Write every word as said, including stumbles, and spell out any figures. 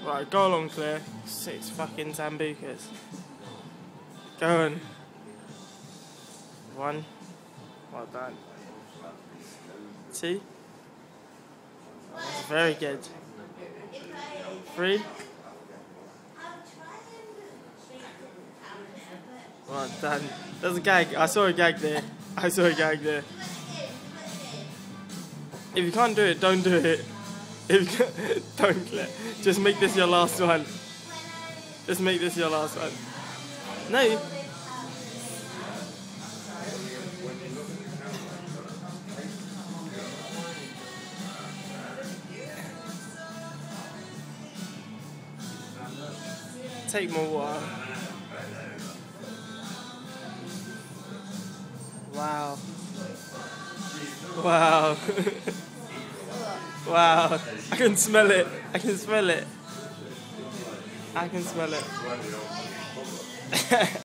Right, go along, Claire. Six fucking sambucas. Go on. One. Well done. Two. That's very good. Three. Well done. There's a gag. I saw a gag there. I saw a gag there. If you can't do it, don't do it. If you can't, don't, Claire. Just make this your last one. Just make this your last one. No. Take more water. Wow. Wow. Wow. I can smell it. I can smell it. I can smell it.